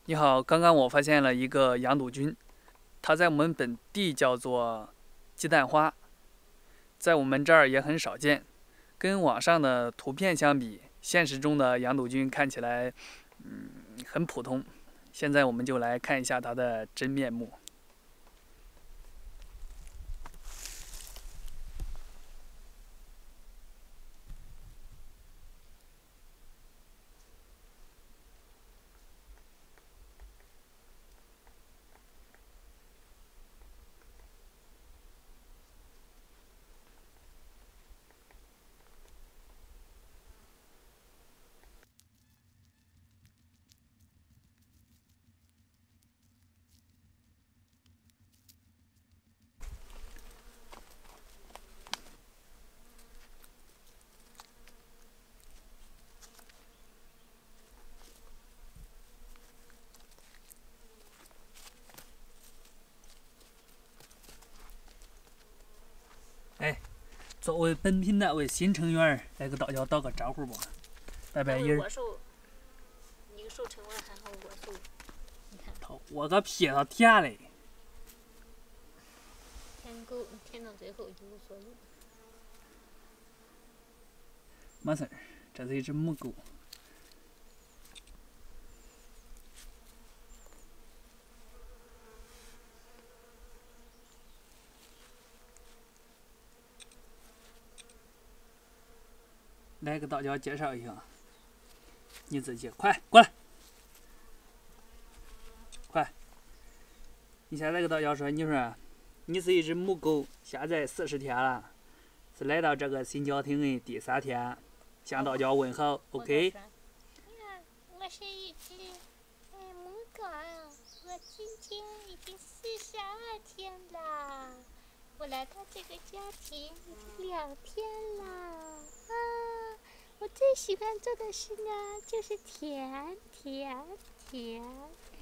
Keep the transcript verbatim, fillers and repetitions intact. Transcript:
你好，刚刚我发现了一个羊肚菌，它在我们本地叫做鸡蛋花，在我们这儿也很少见。跟网上的图片相比，现实中的羊肚菌看起来，嗯，很普通。现在我们就来看一下它的真面目。哎，作为本频道为新成员，来给大家打个招呼吧，拜拜音儿。 握手，你手成完还好握手，你看。 他握个屁，他舔嘞。 舔狗舔到最后一无所有。 没事儿，这是一只母狗。来给大家介绍一下，你自己快过来，快！你现在给大家说，你说你是一只母狗，现在四十天了，是来到这个新家庭的第三天，向大家问好 ，OK？ 你看，我是一只哎母狗，我今天已经四十二天啦，我来到这个家庭已经两天啦，啊！我最喜欢做的事呢，就是舔舔舔